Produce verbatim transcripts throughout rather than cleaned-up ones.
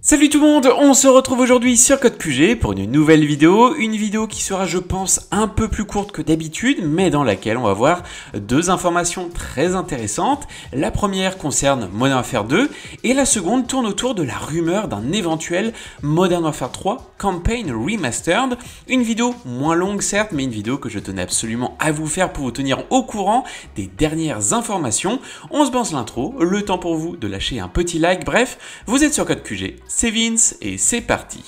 Salut tout le monde, on se retrouve aujourd'hui sur CodeQG pour une nouvelle vidéo, une vidéo qui sera je pense un peu plus courte que d'habitude, mais dans laquelle on va voir deux informations très intéressantes. La première concerne Modern Warfare deux et la seconde tourne autour de la rumeur d'un éventuel Modern Warfare trois Campaign Remastered. Une vidéo moins longue certes, mais une vidéo que je tenais absolument à vous faire pour vous tenir au courant des dernières informations. On se balance l'intro, le temps pour vous de lâcher un petit like, bref, vous êtes sur CodeQG. C'est Vince et c'est parti.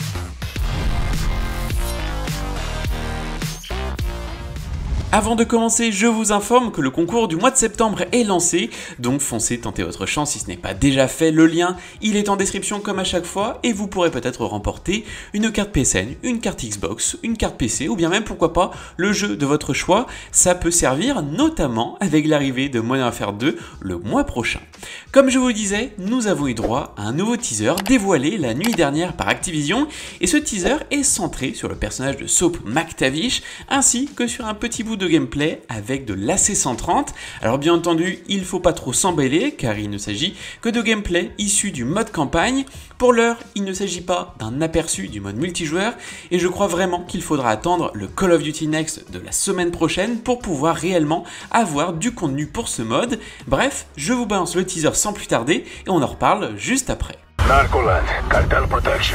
Avant de commencer, je vous informe que le concours du mois de septembre est lancé, donc foncez tenter votre chance si ce n'est pas déjà fait. Le lien, il est en description comme à chaque fois et vous pourrez peut-être remporter une carte P S N, une carte Xbox, une carte P C ou bien même pourquoi pas le jeu de votre choix. Ça peut servir notamment avec l'arrivée de Modern Warfare deux le mois prochain. Comme je vous le disais, nous avons eu droit à un nouveau teaser dévoilé la nuit dernière par Activision et ce teaser est centré sur le personnage de Soap McTavish ainsi que sur un petit bout de gameplay avec de l'A C cent trente. Alors bien entendu, il ne faut pas trop s'emballer car il ne s'agit que de gameplay issu du mode campagne. Pour l'heure, il ne s'agit pas d'un aperçu du mode multijoueur et je crois vraiment qu'il faudra attendre le Call of Duty Next de la semaine prochaine pour pouvoir réellement avoir du contenu pour ce mode. Bref, je vous balance le teaser sans plus tarder et on en reparle juste après. Narcoland, cartel protection.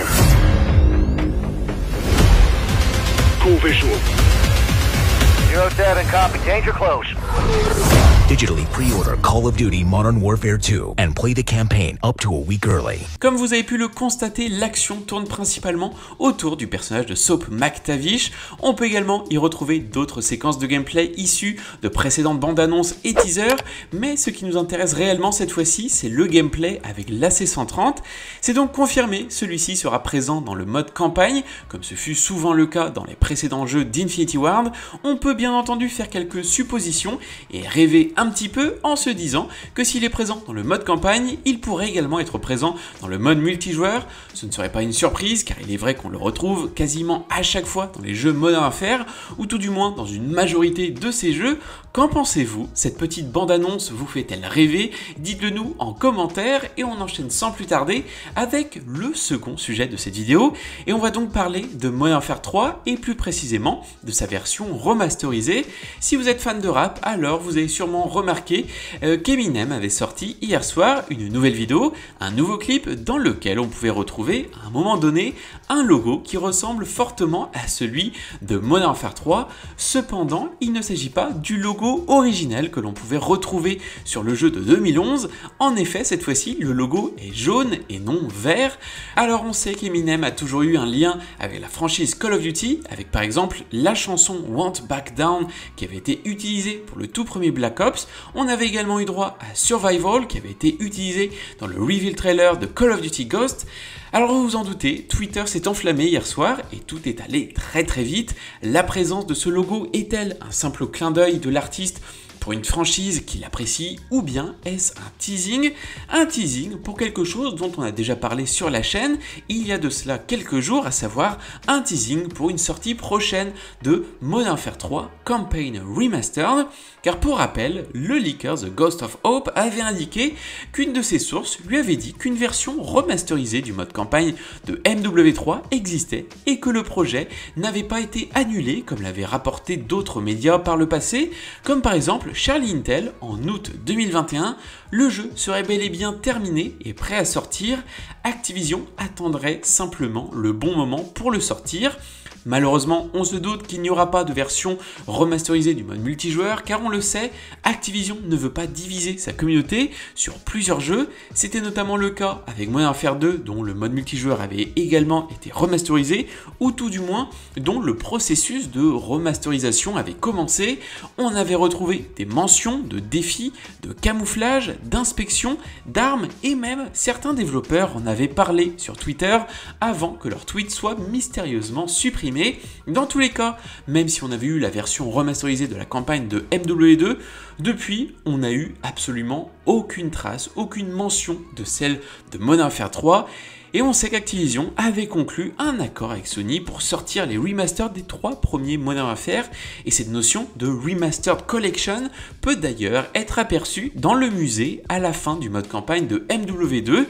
Full visual. zero seven, copy. Danger close. Digitally pre-order Call of Duty Modern Warfare two and play the campaign up to a week early. Comme vous avez pu le constater, l'action tourne principalement autour du personnage de Soap McTavish. On peut également y retrouver d'autres séquences de gameplay issues de précédentes bandes annonces et teasers, mais ce qui nous intéresse réellement cette fois-ci, c'est le gameplay avec l'A C cent trente. C'est donc confirmé, celui-ci sera présent dans le mode campagne, comme ce fut souvent le cas dans les précédents jeux d'Infinity Ward. On peut bien entendu faire quelques suppositions et rêver un petit peu en se disant que s'il est présent dans le mode campagne, il pourrait également être présent dans le mode multijoueur. Ce ne serait pas une surprise car il est vrai qu'on le retrouve quasiment à chaque fois dans les jeux Modern Warfare ou tout du moins dans une majorité de ces jeux. Qu'en pensez-vous? Cette petite bande-annonce vous fait-elle rêver? Dites-le nous en commentaire et on enchaîne sans plus tarder avec le second sujet de cette vidéo et on va donc parler de Modern Warfare trois et plus précisément de sa version remasterisée. Si vous êtes fan de rap, alors vous avez sûrement remarqué euh, qu'Eminem avait sorti hier soir une nouvelle vidéo, un nouveau clip dans lequel on pouvait retrouver à un moment donné un logo qui ressemble fortement à celui de Modern Warfare trois. Cependant, il ne s'agit pas du logo originel que l'on pouvait retrouver sur le jeu de deux mille onze. En effet, cette fois-ci, le logo est jaune et non vert. Alors on sait qu'Eminem a toujours eu un lien avec la franchise Call of Duty, avec par exemple la chanson Won't Back Down qui avait été utilisée pour le tout premier Black Ops. On avait également eu droit à Survival qui avait été utilisé dans le reveal trailer de Call of Duty Ghost. Alors vous vous en doutez, Twitter s'est enflammé hier soir et tout est allé très très vite. La présence de ce logo est-elle un simple clin d'œil de l'artiste pour une franchise qu'il apprécie ou bien est-ce un teasing? Un teasing pour quelque chose dont on a déjà parlé sur la chaîne il y a de cela quelques jours, à savoir un teasing pour une sortie prochaine de Modern Warfare trois Campaign Remastered. Car pour rappel, le leaker The Ghost of Hope avait indiqué qu'une de ses sources lui avait dit qu'une version remasterisée du mode campagne de M W trois existait et que le projet n'avait pas été annulé comme l'avaient rapporté d'autres médias par le passé, comme par exemple Charlie Intel en août deux mille vingt et un. Le jeu serait bel et bien terminé et prêt à sortir. Activision attendrait simplement le bon moment pour le sortir. Malheureusement, on se doute qu'il n'y aura pas de version remasterisée du mode multijoueur car on le sait, Activision ne veut pas diviser sa communauté sur plusieurs jeux. C'était notamment le cas avec Modern Warfare deux dont le mode multijoueur avait également été remasterisé ou tout du moins dont le processus de remasterisation avait commencé. On avait retrouvé des mentions de défis, de camouflage, d'inspection, d'armes et même certains développeurs en avaient parlé sur Twitter avant que leur tweet soit mystérieusement supprimé. Dans tous les cas, même si on avait eu la version remasterisée de la campagne de M W deux, depuis, on n'a eu absolument aucune trace, aucune mention de celle de Modern Warfare trois. Et on sait qu'Activision avait conclu un accord avec Sony pour sortir les remasters des trois premiers Modern Warfare, et cette notion de Remastered Collection peut d'ailleurs être aperçue dans le musée à la fin du mode campagne de M W deux.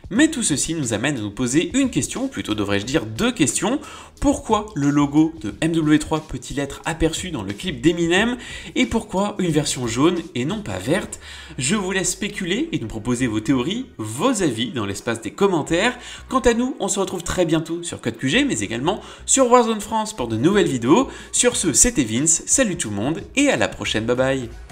Mais tout ceci nous amène à nous poser une question, ou plutôt devrais-je dire deux questions. Pourquoi le logo de M W trois peut-il être aperçu dans le clip d'Eminem? Et pourquoi une version jaune et non pas verte? Je vous laisse spéculer et nous proposer vos théories, vos avis dans l'espace des commentaires. Quant à nous, on se retrouve très bientôt sur Code Q G, mais également sur Warzone France pour de nouvelles vidéos. Sur ce, c'était Vince, salut tout le monde et à la prochaine, bye bye.